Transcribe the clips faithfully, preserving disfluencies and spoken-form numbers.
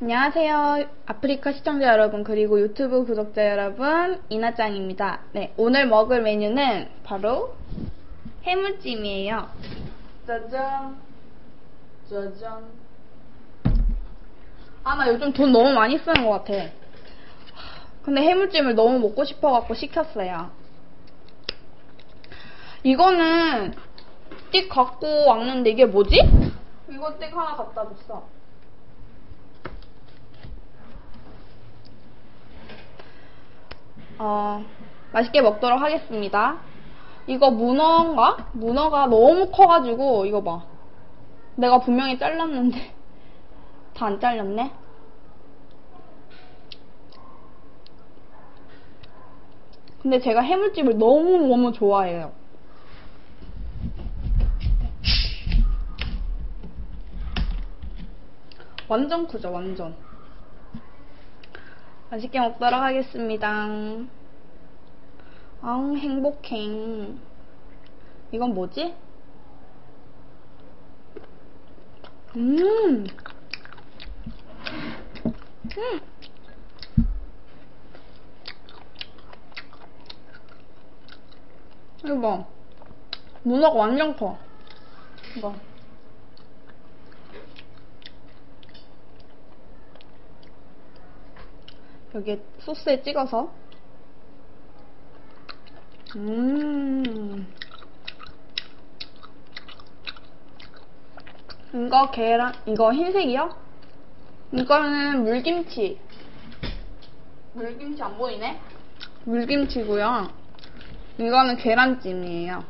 안녕하세요. 아프리카 시청자 여러분, 그리고 유튜브 구독자 여러분, 이나짱입니다. 네, 오늘 먹을 메뉴는 바로 해물찜이에요. 짜잔. 짜잔. 아, 나 요즘 돈 너무 많이 쓰는 것 같아. 근데 해물찜을 너무 먹고 싶어갖고 시켰어요. 이거는 띡 갖고 왔는데 이게 뭐지? 이거 띡 하나 갖다 줬어. 어, 맛있게 먹도록 하겠습니다. 이거 문어인가? 문어가 너무 커가지고 이거 봐. 내가 분명히 잘랐는데 다 안 잘렸네. 근데 제가 해물찜을 너무너무 좋아해요. 완전 크죠, 완전. 맛있게 먹도록 하겠습니다. 아우, 행복해. 이건 뭐지? 음. 음. 이거 봐. 문어가 완전 커. 이거. 여기에 소스에 찍어서. 음. 이거 계란, 이거 흰색이요? 이거는 물김치. 물김치 안 보이네? 물김치고요. 이거는 계란찜이에요.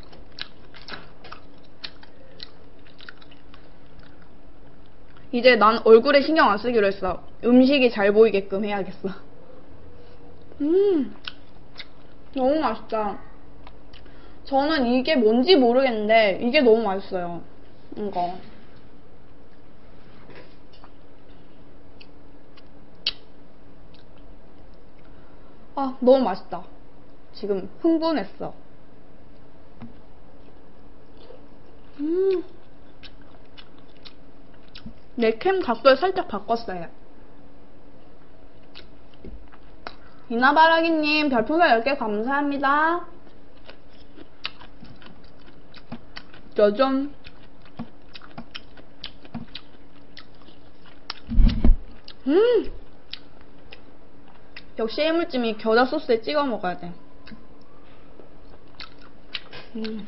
이제 난 얼굴에 신경 안 쓰기로 했어. 음식이 잘 보이게끔 해야겠어. 음, 너무 맛있다. 저는 이게 뭔지 모르겠는데 이게 너무 맛있어요. 이거. 아, 너무 맛있다. 지금 흥분했어. 음. 내 캠 각도를 살짝 바꿨어요. 이나바라기님 별풍선 열 개 감사합니다. 짜잔. 음. 역시 해물찜이 겨자 소스에 찍어 먹어야 돼. 음.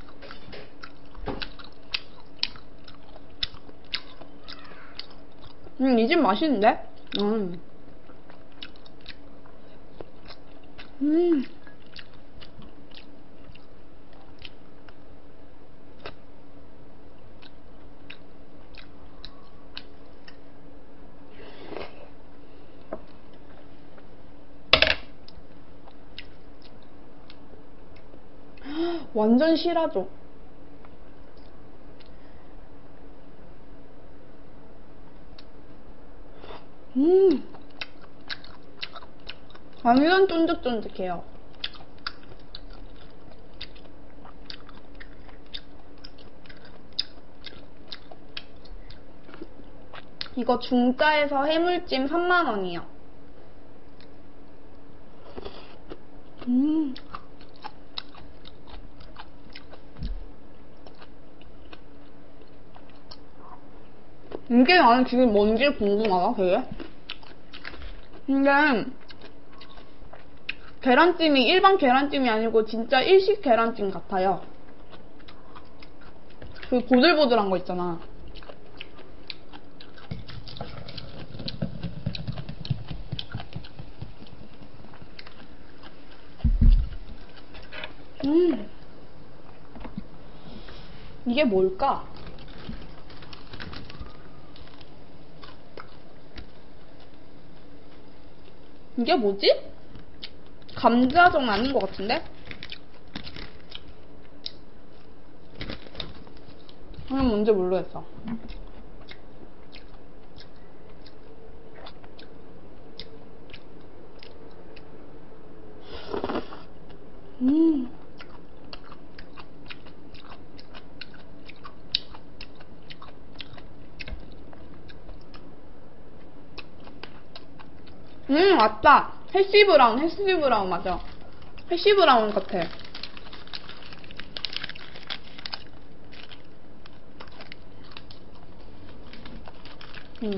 음, 이 집 맛있는데? 음. 음. 완전 실하죠? 음. 완전 쫀득쫀득해요. 이거 중짜에서 해물찜 삼만 원이요. 음. 이게 나는 지금 뭔지 궁금하다, 되게. 근데 계란찜이 일반 계란찜이 아니고 진짜 일식 계란찜 같아요. 그 보들보들한 거 있잖아. 음. 이게 뭘까? 이게 뭐지? 감자전 아닌 것 같은데? 이건 뭔지 모르겠어. 음. 음, 맞다. 해시 브라운, 해시 브라운, 맞아. 해시 브라운 같아. 음.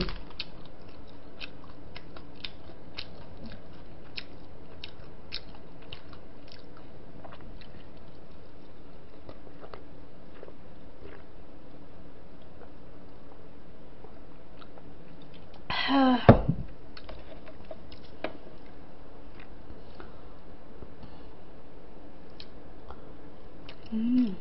하... 음.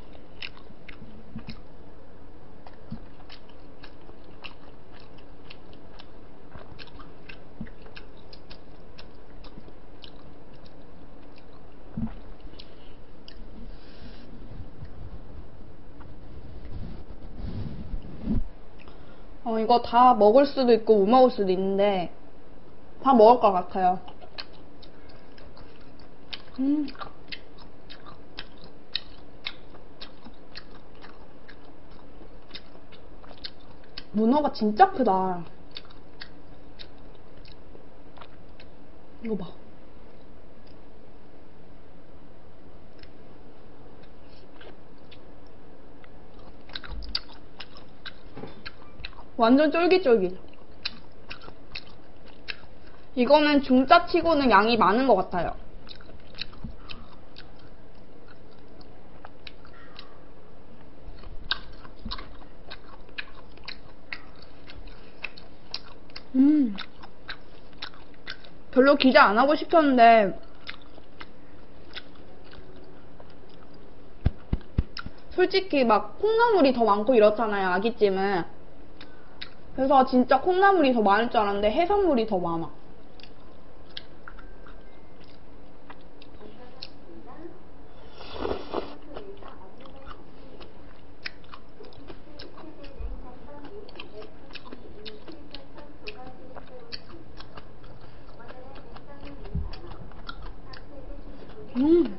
어, 이거 다 먹을 수도 있고 못 먹을 수도 있는데 다 먹을 것 같아요. 음. 문어가 진짜 크다. 이거 봐. 완전 쫄깃쫄깃. 이거는 중짜 치고는 양이 많은 것 같아요. 음. 별로 기대 안 하고 싶었는데 솔직히 막 콩나물이 더 많고 이렇잖아요, 아기찜은. 그래서 진짜 콩나물이 더 많을 줄 알았는데 해산물이 더 많아. 음.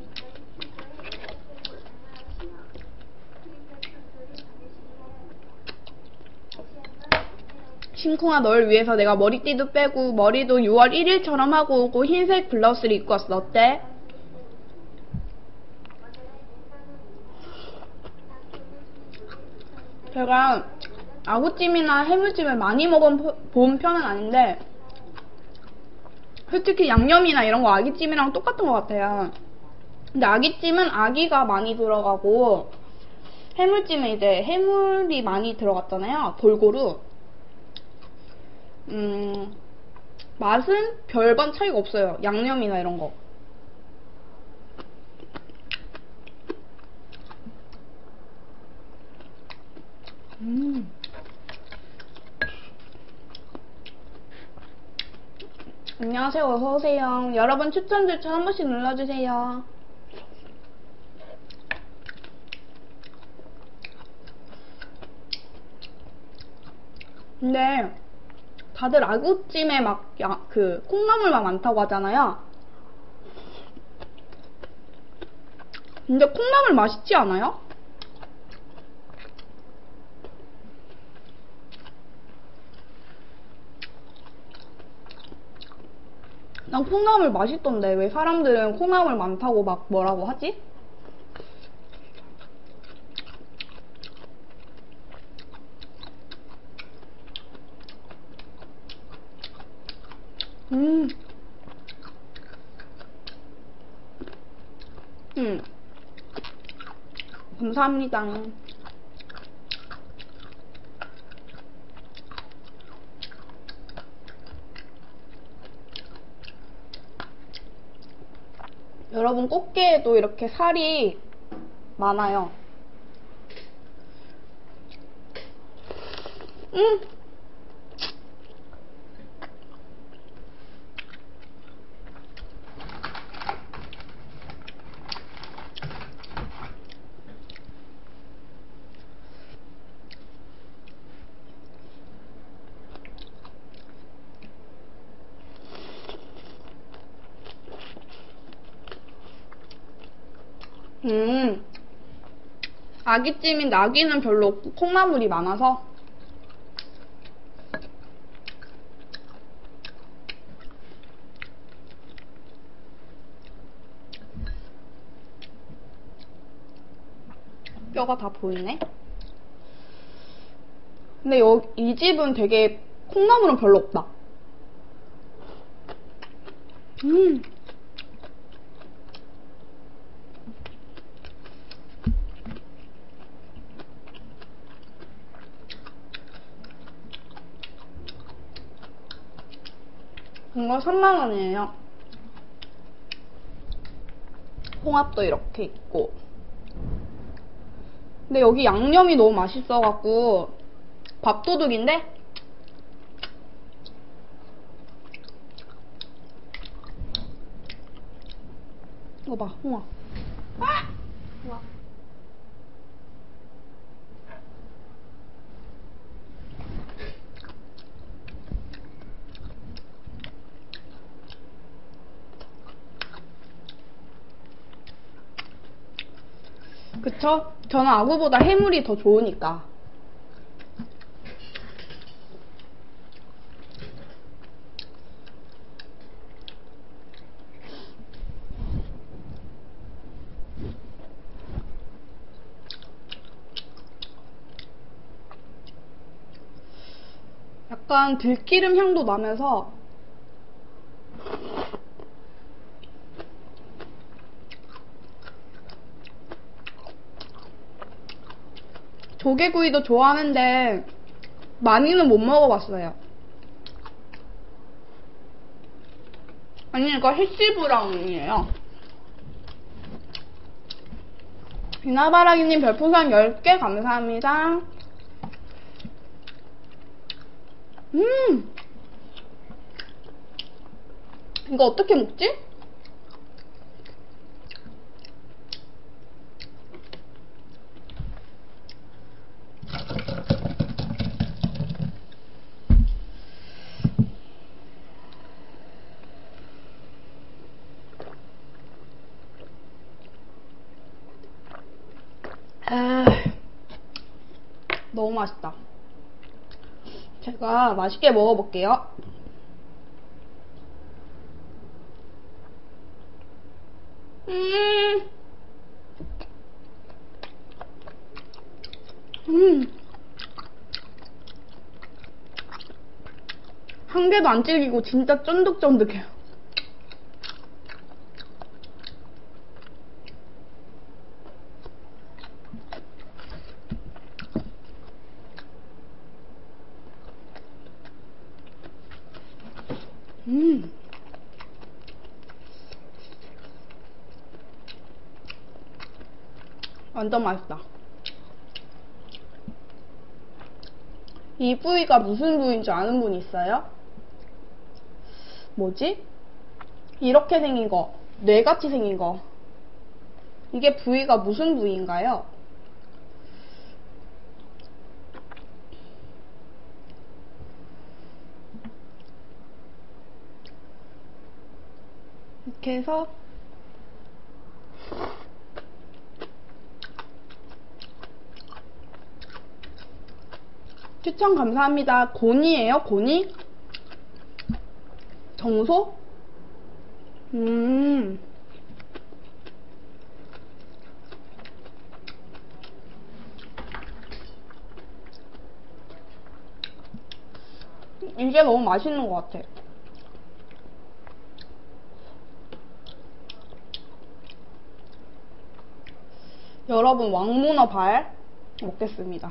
심쿵아, 널 위해서 내가 머리띠도 빼고 머리도 유월 일일처럼 하고 오고 흰색 블라우스를 입고 왔어. 어때? 제가 아구찜이나 해물찜을 많이 먹어본 편은 아닌데 솔직히 양념이나 이런 거 아기찜이랑 똑같은 것 같아요. 근데 아기찜은 아기가 많이 들어가고 해물찜은 이제 해물이 많이 들어갔잖아요. 골고루. 음, 맛은 별반 차이가 없어요. 양념이나 이런 거. 음. 안녕하세요. 어서오세요. 여러분 추천 추천 한 번씩 눌러주세요. 근데 다들 아구찜에 막 그 콩나물만 많다고 하잖아요. 근데 콩나물 맛있지 않아요? 난 콩나물 맛있던데 왜 사람들은 콩나물 많다고 막 뭐라고 하지? 음. 음. 감사합니다. 여러분 꽃게에도 이렇게 살이 많아요. 음. 음. 아기찜인데 아기는 별로 콩나물이 많아서 뼈가 다 보이네. 근데 여기, 이 집은 되게 콩나물은 별로 없다. 음. 이거 삼만 원이에요. 홍합도 이렇게 있고. 근데 여기 양념이 너무 맛있어갖고 밥도둑인데? 이거 봐, 홍합. 아! 우와. 그쵸? 저는 아구보다 해물이 더 좋으니까. 약간 들기름 향도 나면서 조개구이도 좋아하는데 많이는 못 먹어봤어요. 아니 이거 해시브라운이에요. 비나바라기님 별풍선 열 개 감사합니다. 음 이거 어떻게 먹지? 아, 너무 맛있다. 제가 맛있게 먹어볼게요. 음, 음, 한 개도 안 질기고 진짜 쫀득쫀득해요. 음. 완전 맛있다. 이 부위가 무슨 부위인 줄 아는 분 있어요? 뭐지? 이렇게 생긴 거, 뇌같이 생긴 거. 이게 부위가 무슨 부위인가요? 이렇게 해서 추천 감사합니다. 고니예요? 고니? 정소? 음. 이게 너무 맛있는 것 같아. 여러분, 왕문어 발 먹겠습니다.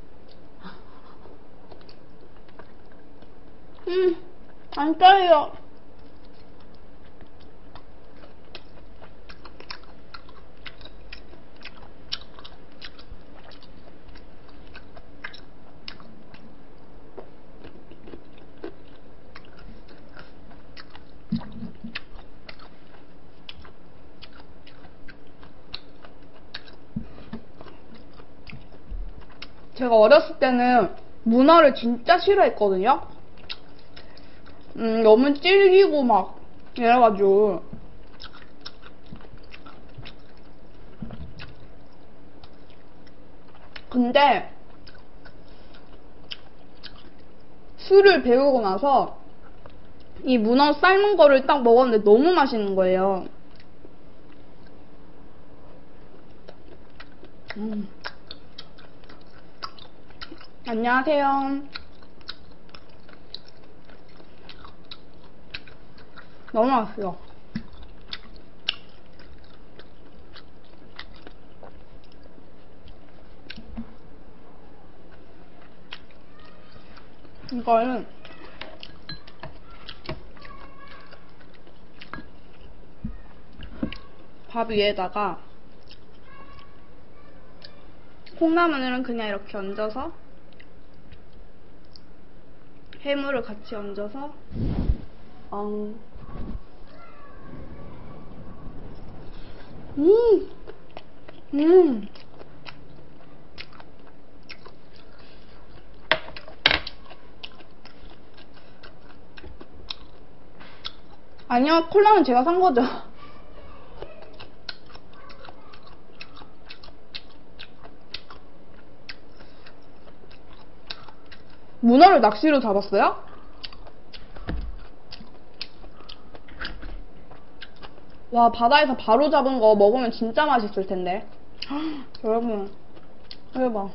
음, 안 짜요. 제가 어렸을 때는 문어를 진짜 싫어했거든요. 음, 너무 질기고 막 이래가지고. 근데 술을 배우고 나서 이 문어 삶은 거를 딱 먹었는데 너무 맛있는 거예요. 음. 안녕하세요. 너무 맛있어. 이거는 밥 위에다가 콩나물은 그냥 이렇게 얹어서 해물을 같이 얹어서 엉. 음, 음. 아니요, 콜라는 제가 산 거죠. 문어를 낚시로 잡았어요? 와, 바다에서 바로 잡은 거 먹으면 진짜 맛있을 텐데. 여러분, 대박.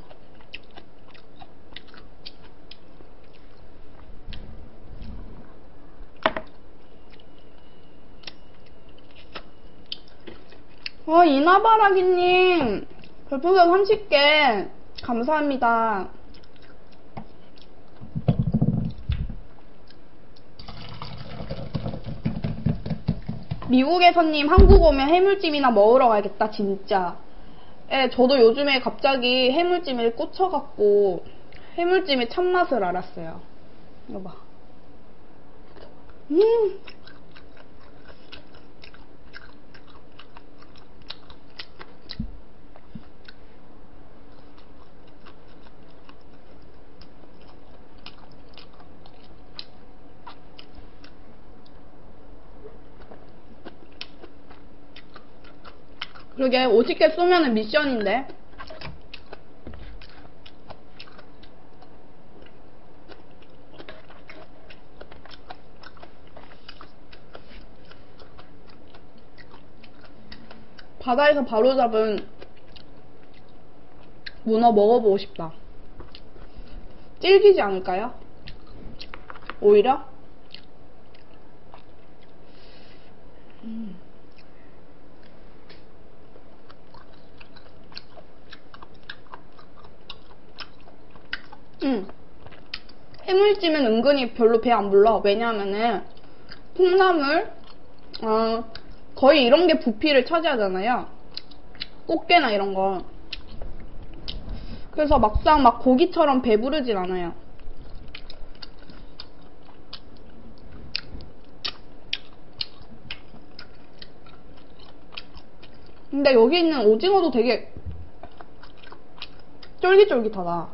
어, 이나바라기님, 별풍선 삼십 개, 감사합니다. 미국에서님, 한국 오면 해물찜이나 먹으러 가야겠다, 진짜. 예, 저도 요즘에 갑자기 해물찜에 꽂혀갖고, 해물찜의 참맛을 알았어요. 이거 봐. 음! 그러게 오십 개 쏘면은 미션인데. 바다에서 바로 잡은 문어 먹어보고 싶다. 질기지 않을까요? 오히려? 음. 음. 해물찜은 은근히 별로 배 안 불러. 왜냐하면은 콩나물, 어, 거의 이런 게 부피를 차지하잖아요. 꽃게나 이런 거. 그래서 막상 막 고기처럼 배부르진 않아요. 근데 여기 있는 오징어도 되게 쫄깃쫄깃하다.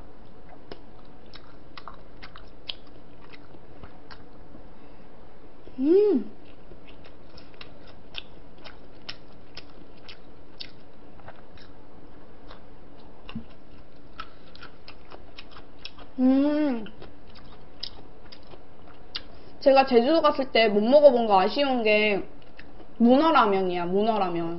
음. 음. 제가 제주도 갔을 때 못 먹어본 거 아쉬운 게 문어라면이야, 문어라면.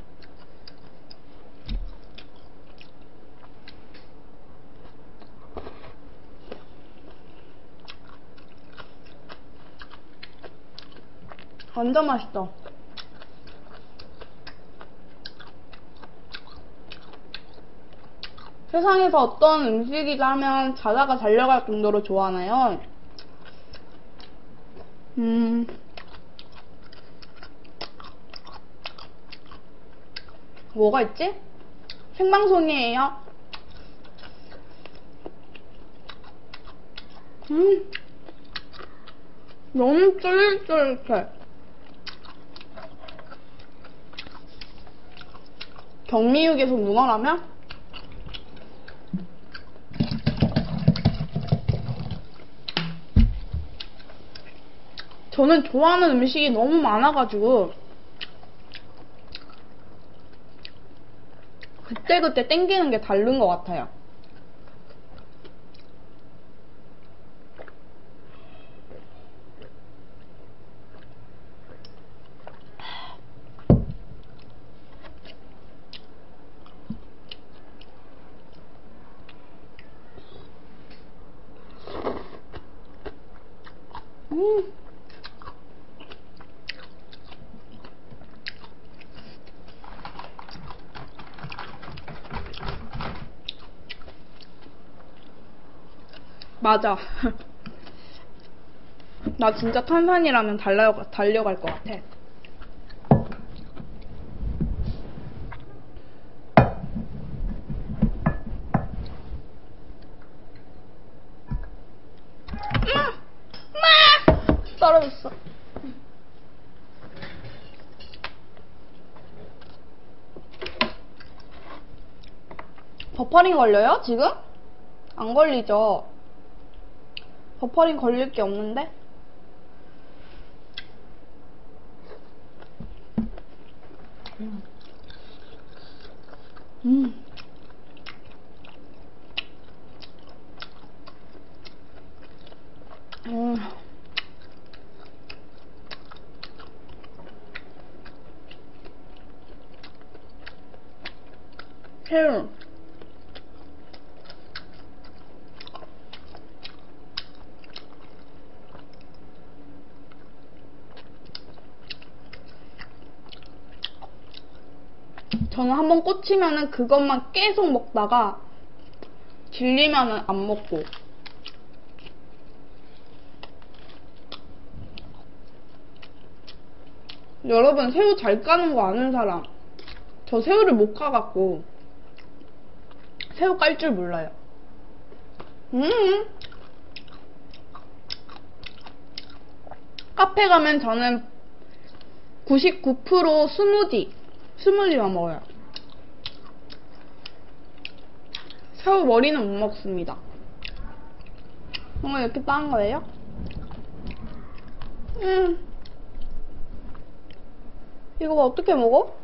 완전 맛있어. 세상에서 어떤 음식이라면 자다가 달려갈 정도로 좋아하나요? 음, 뭐가 있지? 생방송이에요. 음, 너무 쫄깃쫄깃해. 경미육에서 문어라면? 저는 좋아하는 음식이 너무 많아가지고 그때그때 땡기는 게 다른 것 같아요. 맞아. 나 진짜 탄산이라면 달려, 달려갈 것 같아. 떨어졌어. 버퍼링 걸려요? 지금? 안 걸리죠? 버퍼링 걸릴 게 없는데? 음. 음. 음. 새우. 저는 한번 꽂히면은 그것만 계속 먹다가 질리면은 안 먹고. 여러분 새우 잘 까는 거 아는 사람? 저 새우를 못 까갖고 새우 깔 줄 몰라요. 음. 카페 가면 저는 구십구 퍼센트 스무디 스무디만 먹어요. 새우 머리는 못 먹습니다. 정말 이렇게 딴 거예요? 음. 이거 어떻게 먹어?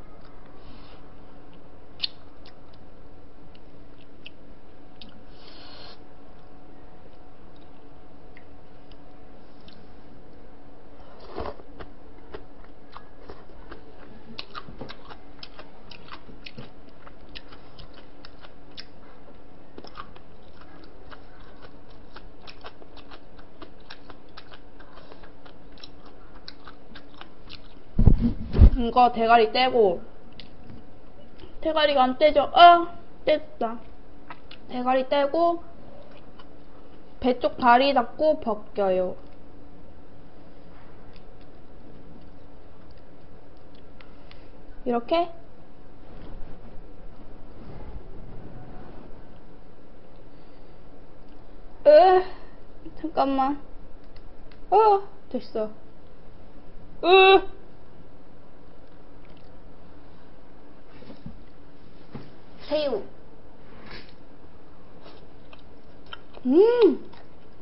이거 대가리 떼고, 대가리가 안 떼져. 아, 뗐다. 대가리 떼고 배 쪽 다리 잡고 벗겨요. 이렇게. 으, 잠깐만. 어, 됐어. 으. 새우. 음.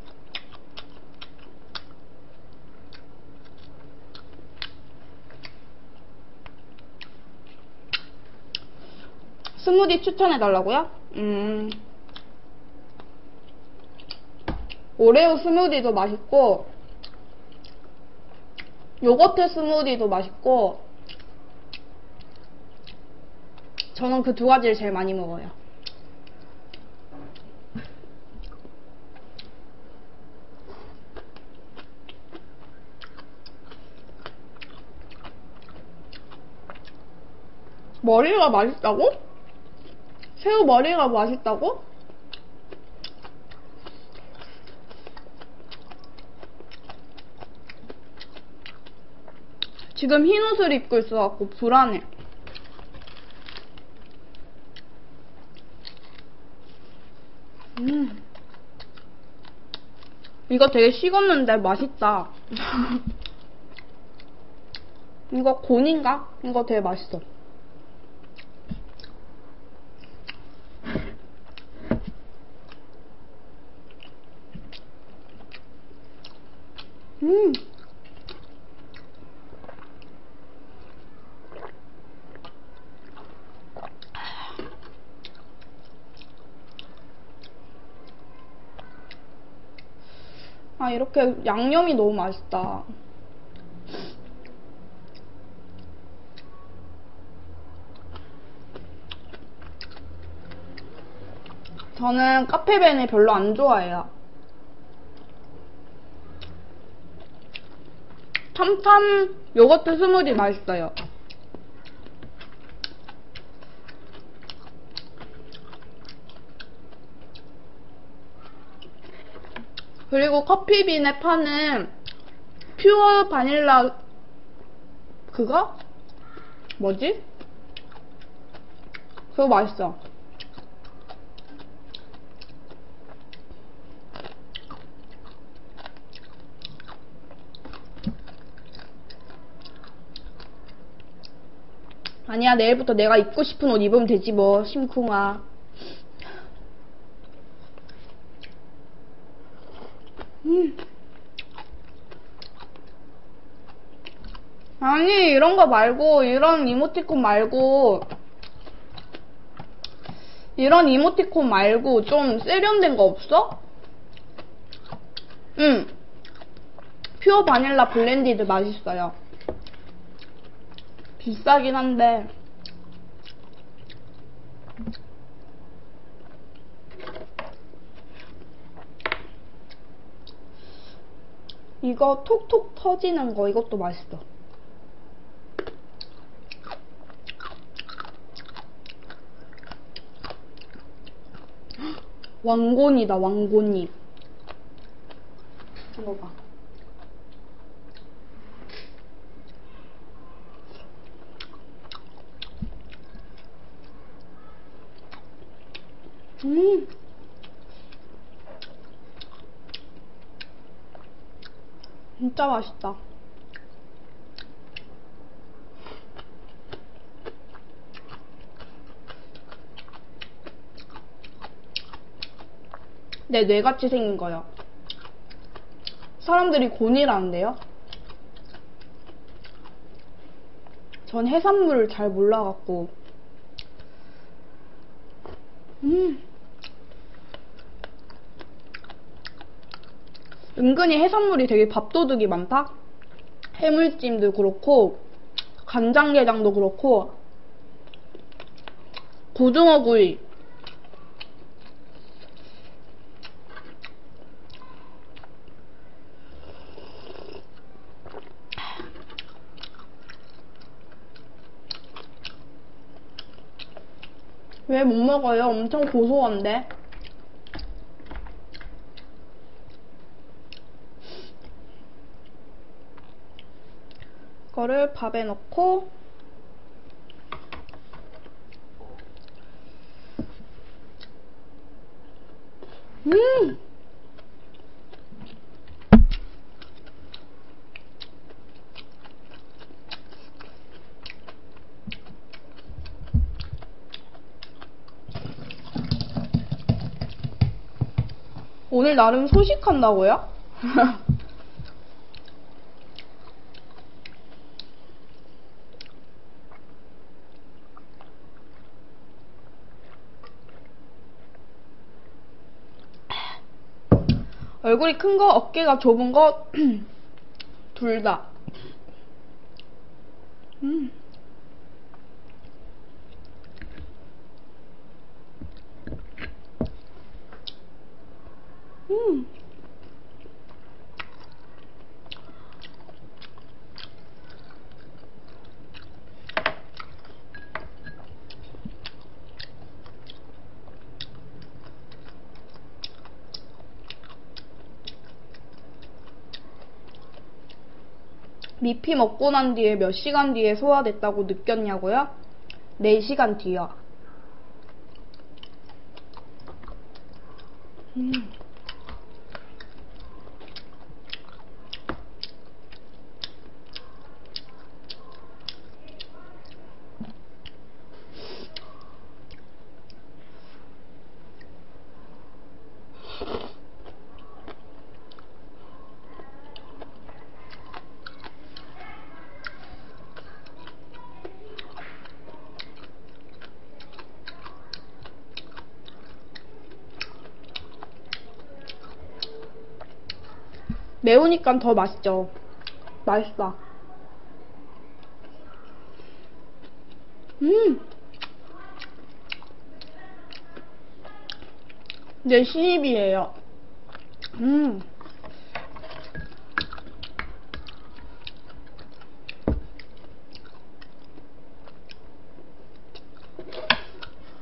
스무디 추천해달라고요? 음. 오레오 스무디도 맛있고, 요거트 스무디도 맛있고, 저는 그 두 가지를 제일 많이 먹어요. 머리가 맛있다고? 새우 머리가 맛있다고? 지금 흰 옷을 입고 있어갖고 불안해. 음. 이거 되게 식었는데 맛있다. 이거 곤인가? 이거 되게 맛있어. 음. 아, 이렇게 양념이 너무 맛있다. 저는 카페벤을 별로 안 좋아해요. 탐탐 요거트 스무디 맛있어요. 그리고 커피빈에 파는 퓨어 바닐라 그거? 뭐지? 그거 맛있어. 아니야, 내일부터 내가 입고 싶은 옷 입으면 되지 뭐, 심쿵아. 음. 아니, 이런 거 말고, 이런 이모티콘 말고, 이런 이모티콘 말고, 좀 세련된 거 없어? 응. 퓨어 바닐라 블렌디드 맛있어요. 비싸긴 한데. 이거 톡톡 터지는 거, 이것도 맛있어. 왕곤이다, 왕곤잎. 이거 봐. 음. 진짜 맛있다. 내 뇌같이 생긴 거요. 사람들이 곤이라는데요? 전 해산물을 잘 몰라갖고. 음. 은근히 해산물이 되게 밥도둑이 많다? 해물찜도 그렇고, 간장게장도 그렇고, 고등어구이. 왜 못 먹어요? 엄청 고소한데? 이거를 밥에 넣고 음! 오늘 나름 소식한다고요? 얼굴이 큰 거, 어깨가 좁은 거, 둘 다. 음. 음. 미피 먹고 난 뒤에 몇 시간 뒤에 소화됐다고 느꼈냐고요? 네 시간 뒤요. 음. 매우니까 더 맛있죠. 맛있다. 음. 내 신입이에요. 음.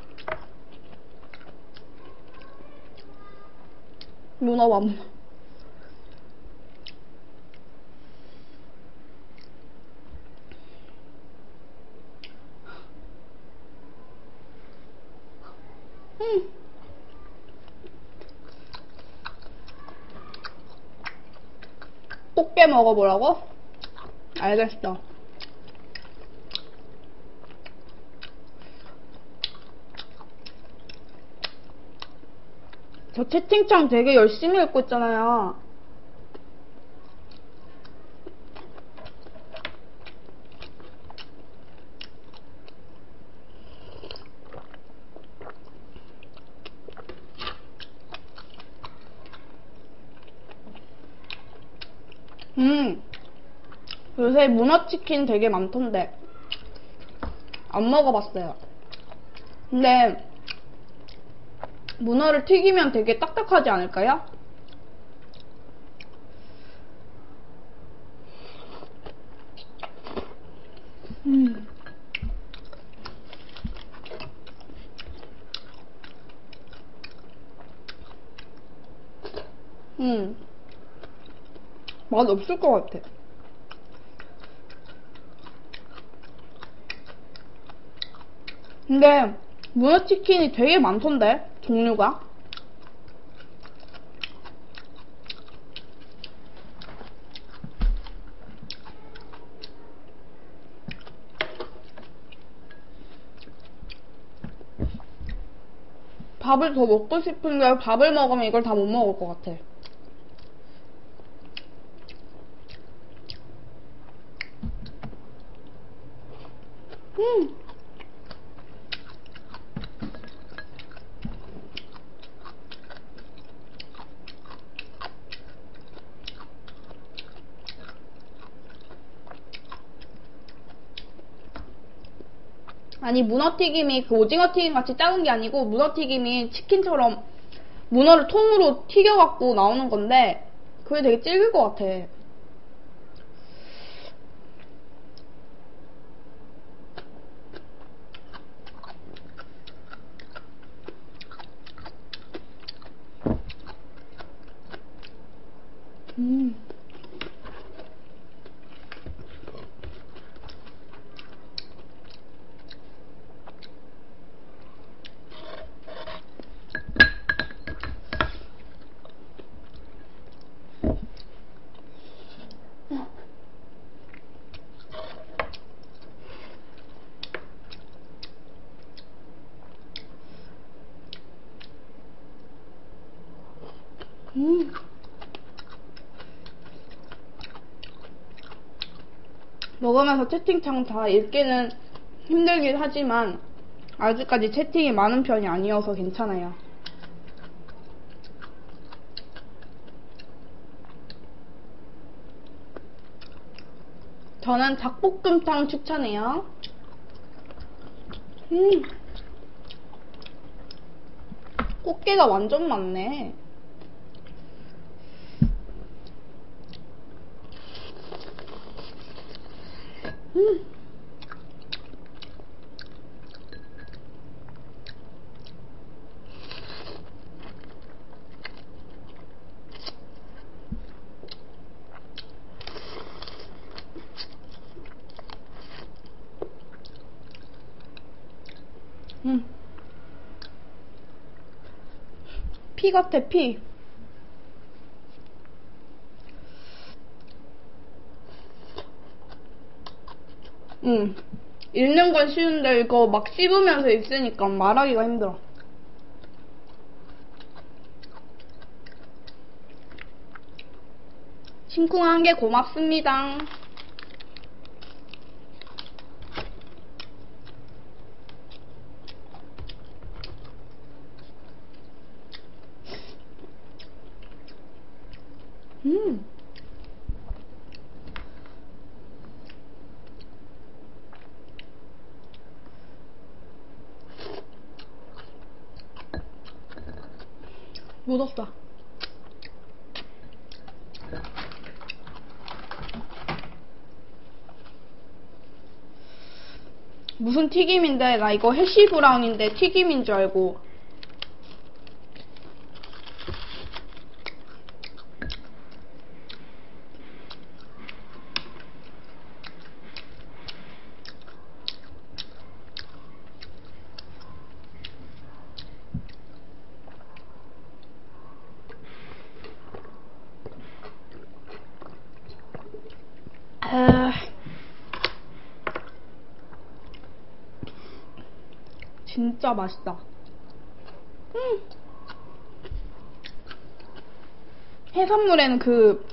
문어 맘. 음. 꽃게 먹어보라고? 알겠어. 저 채팅창 되게 열심히 읽고 있잖아요. 음, 요새 문어치킨 되게 많던데 안 먹어봤어요. 근데 문어를 튀기면 되게 딱딱하지 않을까요? 음. 음. 맛 없을 것 같아. 근데 문어치킨이 되게 많던데 종류가. 밥을 더 먹고 싶은데 밥을 먹으면 이걸 다 못 먹을 것 같아. 음. 아니 문어튀김이 그 오징어튀김 같이 작은 게 아니고 문어튀김이 치킨처럼 문어를 통으로 튀겨갖고 나오는 건데 그게 되게 질길 것 같아. 음. 음. 먹으면서 채팅창 다 읽기는 힘들긴 하지만 아직까지 채팅이 많은 편이 아니어서 괜찮아요. 저는 닭볶음탕 추천해요. 음. 꽃게가 완전 많네. 음. 음. 피 같아, 피. 음. 읽는 건 쉬운데 이거 막 씹으면서 있으니까 말하기가 힘들어. 심쿵한 게 고맙습니다. 음. 묻었어. 무슨 튀김인데 나 이거 해시 브라운인데 튀김인 줄 알고. 아, 진짜 맛있다. 음. 해산물에는 그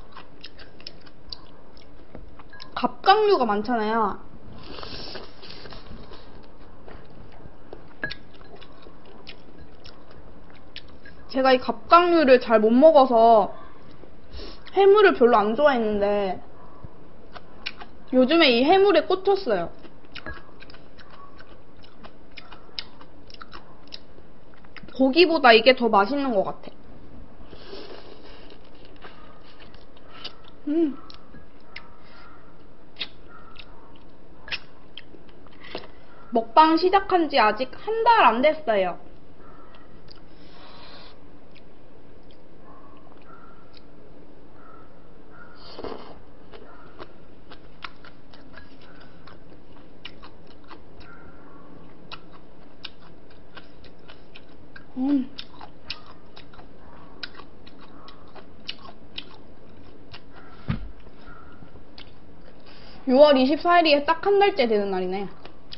갑각류가 많잖아요. 제가 이 갑각류를 잘 못 먹어서 해물을 별로 안 좋아했는데 요즘에 이 해물에 꽂혔어요. 고기보다 이게 더 맛있는 것 같아. 음. 먹방 시작한 지 아직 한 달 안 됐어요. 음. 유월 이십사일이 딱 한 달째 되는 날이네.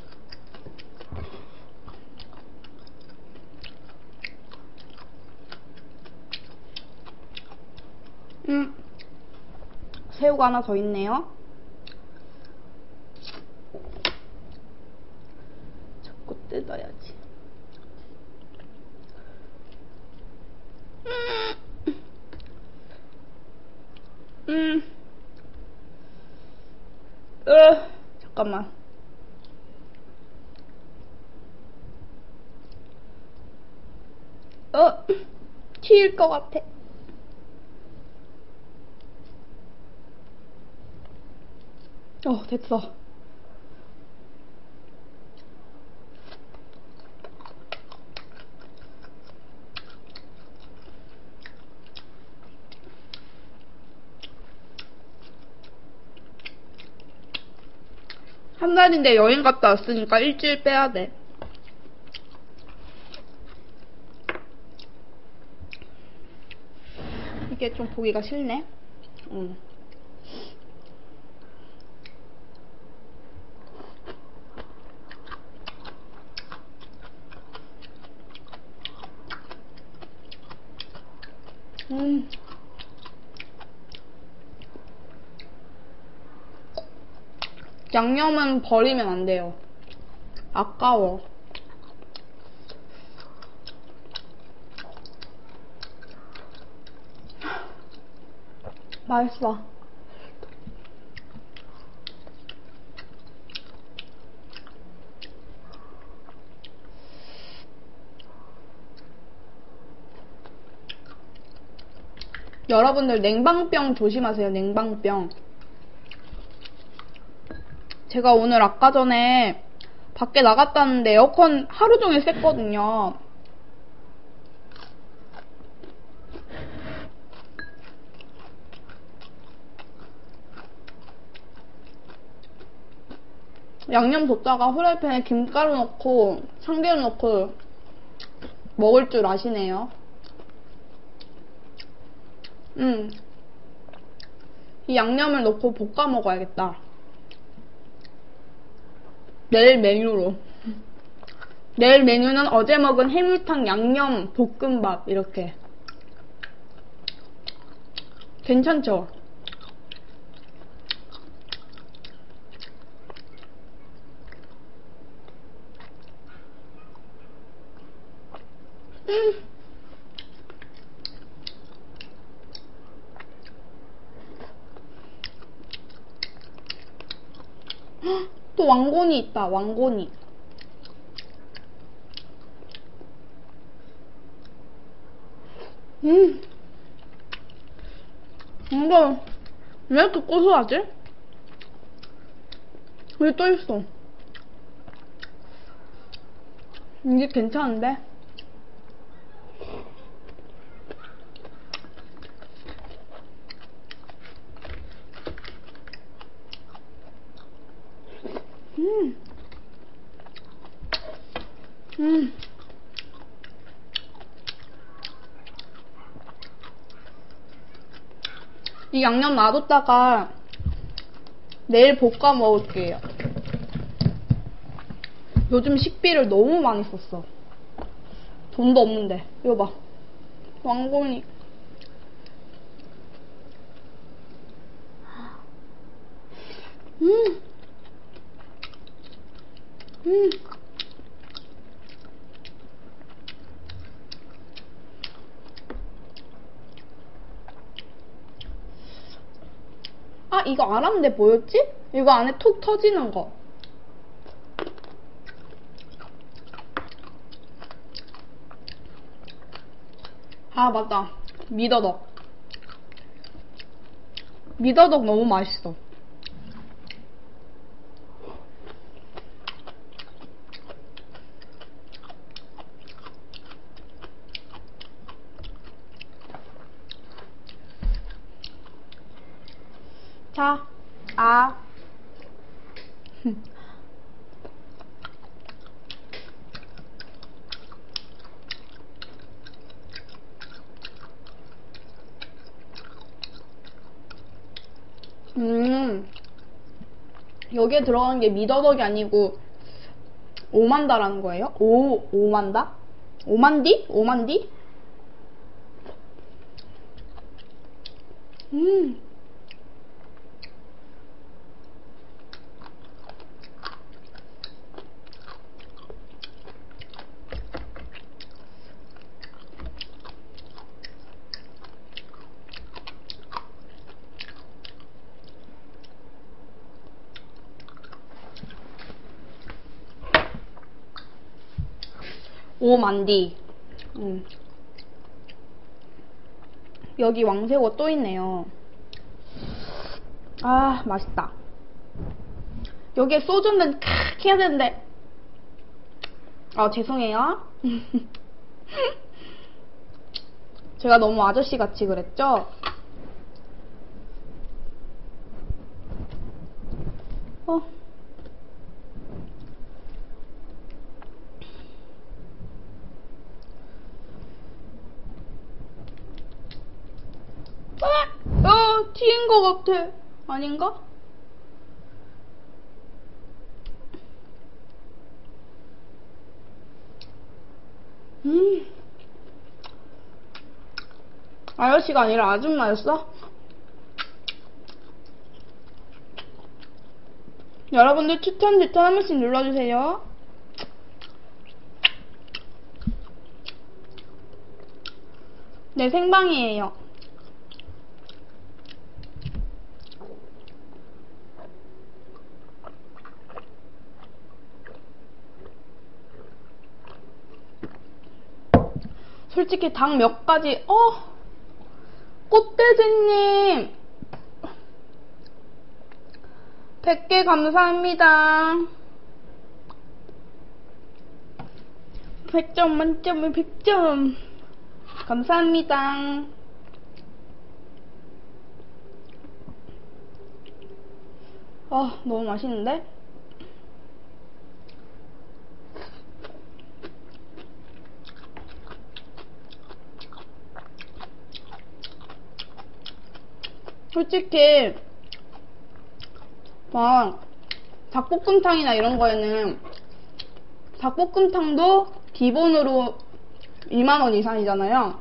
음. 새우가 하나 더 있네요. 자꾸 뜯어야지. 음. 음. 으, 잠깐만. 어, 튀일 것 같아. 어, 됐어. 한 달인데 여행 갔다 왔으니까 일주일 빼야 돼. 이게 좀 보기가 싫네. 응. 음. 양념은 버리면 안 돼요. 아까워. 맛있어. 여러분들 냉방병 조심하세요. 냉방병. 제가 오늘 아까 전에 밖에 나갔다 왔는데 에어컨 하루 종일 쐈거든요. 양념 뒀다가 후라이팬에 김가루 넣고 참기름 넣고 먹을 줄 아시네요. 음. 이 양념을 넣고 볶아 먹어야겠다. 내일 메뉴로. 내일 메뉴는 어제 먹은 해물탕 양념 볶음밥 이렇게. 괜찮죠? 음. 또 왕고니 있다. 왕고니. 음. 이거 왜 이렇게 고소하지? 왜 또 있어? 이게 괜찮은데? 음. 음. 이 양념 놔뒀다가 내일 볶아 먹을게요. 요즘 식비를 너무 많이 썼어. 돈도 없는데. 이거 봐. 왕건이. 음. 음. 아, 이거 알았는데 뭐였지? 이거 안에 톡 터지는 거. 아, 맞다. 미더덕. 미더덕 너무 맛있어. 자, 아. 음. 여기에 들어간 게 미더덕이 아니고 오만다라는 거예요? 오, 오만다? 오만디? 오만디? 음. 오만디. 음. 여기 왕새우가 또 있네요. 아, 맛있다. 여기에 소주는 칵 해야 되는데. 아, 죄송해요. 제가 너무 아저씨 같이 그랬죠? 어. 아! 어, 튀인 것 같아. 아닌가? 음. 아저씨가 아니라 아줌마였어? 여러분들 추천 추천 한 번씩 눌러주세요. 네, 생방이에요. 솔직히 닭 몇 가지, 어, 꽃돼지님 백 개 감사합니다. 백 점 만점에 백 점 감사합니다. 아, 너무 맛있는데? 솔직히 막 닭볶음탕이나 이런 거에는 닭볶음탕도 기본으로 이만 원 이상이잖아요.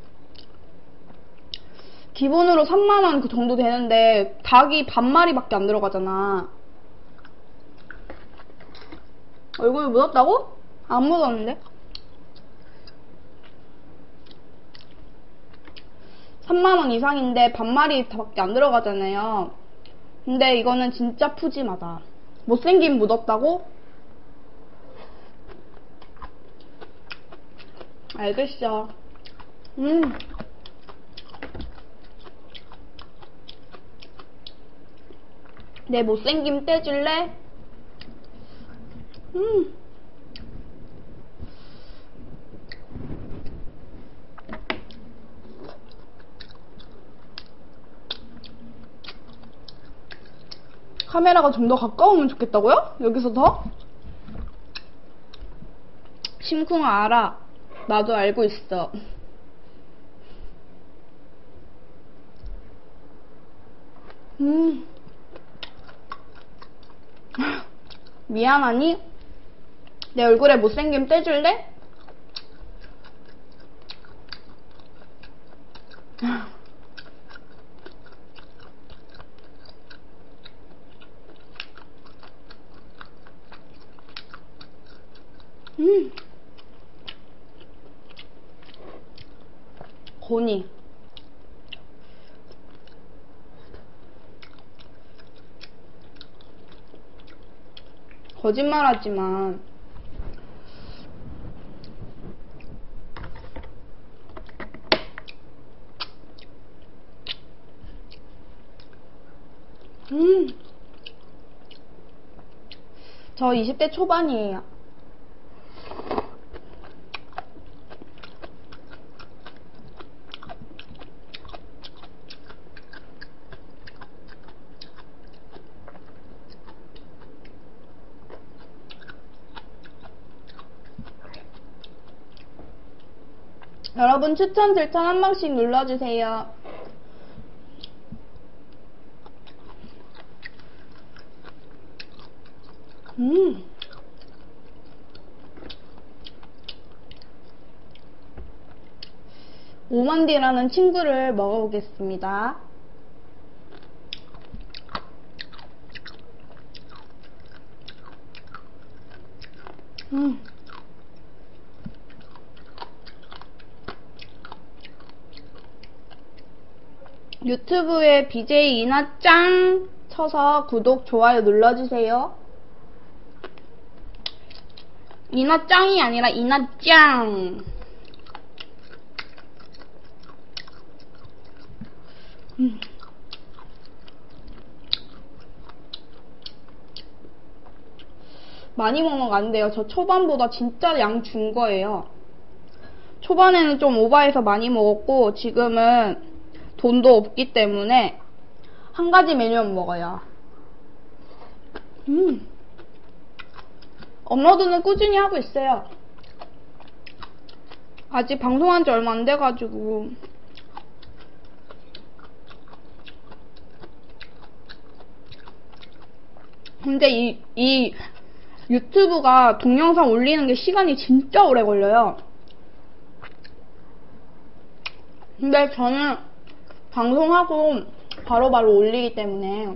기본으로 삼만 원 그 정도 되는데 닭이 반마리밖에 안 들어가잖아. 얼굴 묻었다고? 안 묻었는데? 삼만 원 이상인데 반마리밖에 안 들어가잖아요. 근데 이거는 진짜 푸짐하다. 못생긴 묻었다고? 알겠어. 음. 내 못생김 떼줄래? 음. 카메라가 좀 더 가까우면 좋겠다고요? 여기서 더? 심쿵아 알아. 나도 알고 있어. 음. 미안하니? 내 얼굴에 못생김 떼줄래? 음. 고니. 거짓말하지만 음. 저 이십 대 초반이에요. 여러분 추천 들천 한 번씩 눌러주세요. 음. 오만디라는 친구를 먹어보겠습니다. 음. 유튜브에 비제이 이나짱 쳐서 구독, 좋아요 눌러주세요. 이나짱이 아니라 이나짱. 음. 많이 먹으면 안 돼요. 저 초반보다 진짜 양 준 거예요. 초반에는 좀 오버해서 많이 먹었고 지금은 돈도 없기 때문에 한 가지 메뉴만 먹어요. 음. 업로드는 꾸준히 하고 있어요. 아직 방송한 지 얼마 안 돼가지고. 근데 이, 이 유튜브가 동영상 올리는 게 시간이 진짜 오래 걸려요. 근데 저는 방송하고 바로바로 바로 올리기 때문에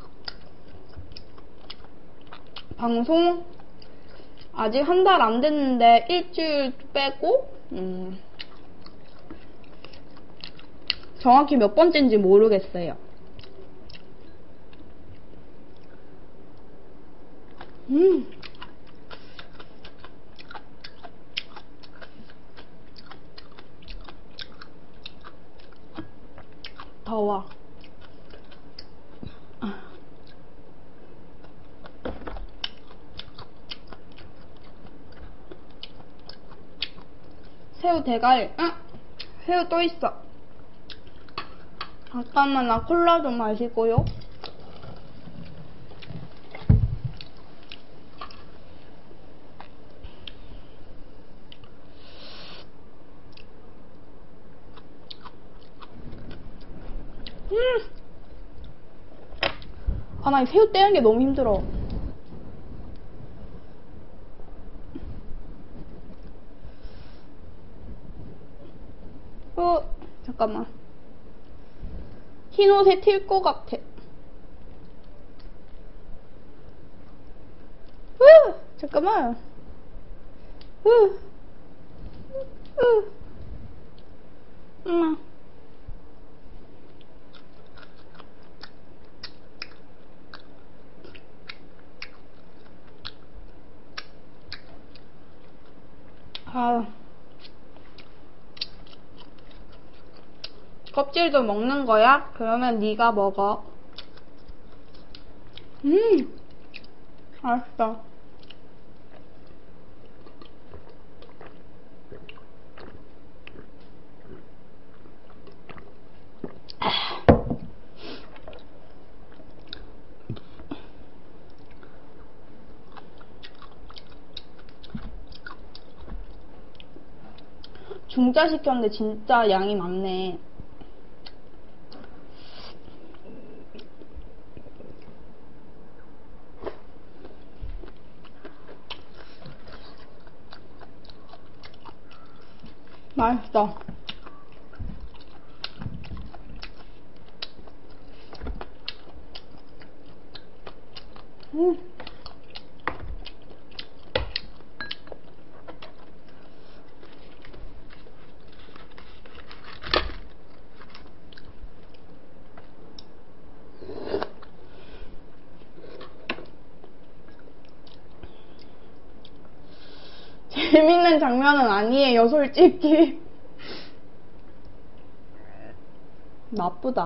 방송 아직 한 달 안 됐는데 일주일 빼고 음, 정확히 몇 번째인지 모르겠어요. 음. 더워. 새우 대가리. 응? 새우 또 있어. 잠깐만, 나 콜라 좀 마시고요. 음. 아, 나 이 새우 떼는 게 너무 힘들어. 어, 잠깐만. 흰 옷에 튈 것 같아. 으, 잠깐만. 으, 으, 엄마. 아. 껍질도 먹는 거야? 그러면 네가 먹어. 음, 맛있다. 중짜 시켰는데 진짜 양이 많네. 맛있어. 음. 재밌는 장면은 아니에요, 솔직히. 나쁘다.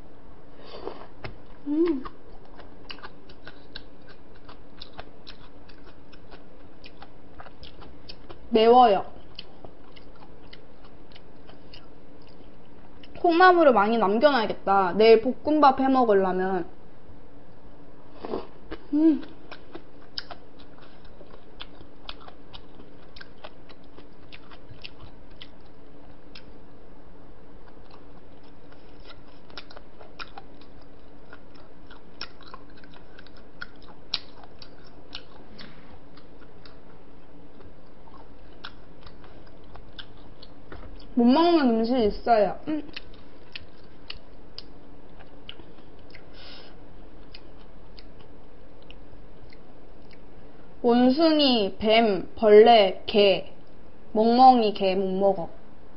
음. 매워요. 콩나물을 많이 남겨놔야겠다. 내일 볶음밥 해 먹으려면. 음. 못 먹는 음식 있어요. 음. 원숭이, 뱀, 벌레, 개, 멍멍이 개 못 먹어.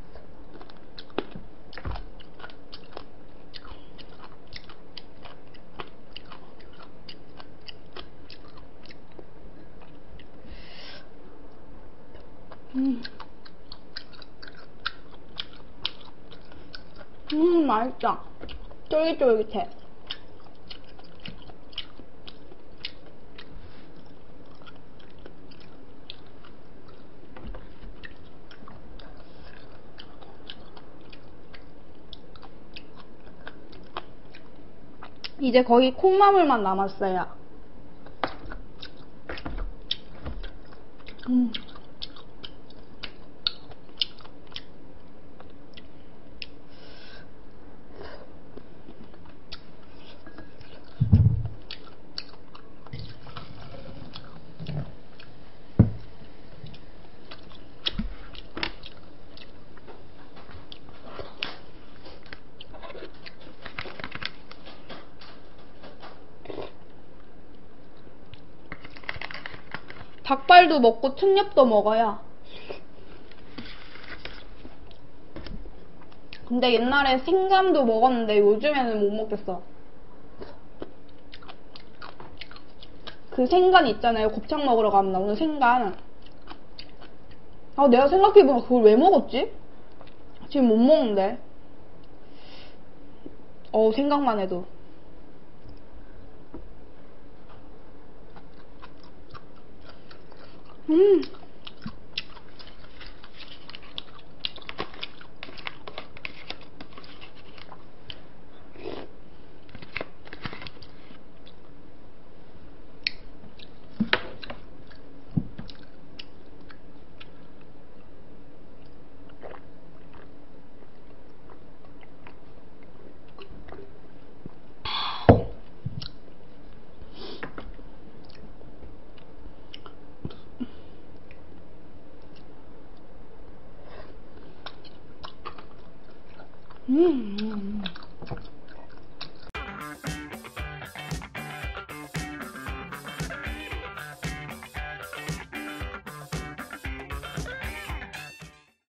음, 음 맛있다. 쫄깃쫄깃해. 이제 거의 콩나물만 남았어요. 음. 닭발도 먹고 춘잎도 먹어야. 근데 옛날에 생감도 먹었는데 요즘에는 못 먹겠어. 그 생간 있잖아요. 곱창 먹으러 가면 나오는 생간. 아, 내가 생각해보면 그걸 왜 먹었지? 지금 못 먹는데. 어우, 생각만 해도. 음. 음.